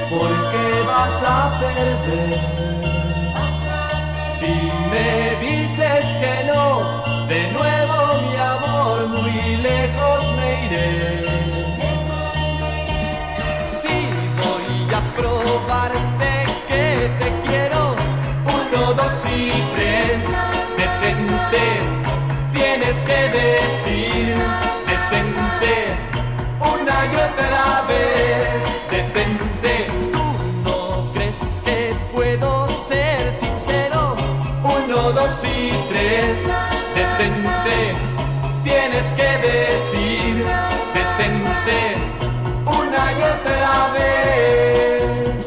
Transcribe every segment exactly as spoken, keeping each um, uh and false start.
porque vas a perder. Si me dices que no, de nuevo mi amor, muy lejos me iré. Si voy a probarte que te quiero, uno, dos y tres, detente, tienes que decir, detente, una y otra vez, detente. ¿Tú no crees que puedo ser sincero? Uno, dos y tres, detente, tienes que decir, detente, una y otra vez.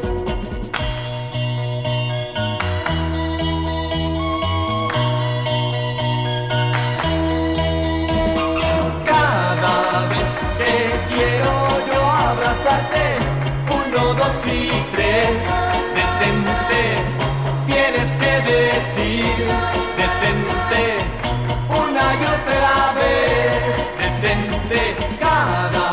Cada vez que quiero yo abrazarte, uno, dos y tres, detente, tienes que decir, detente, una y otra vez, detente, cada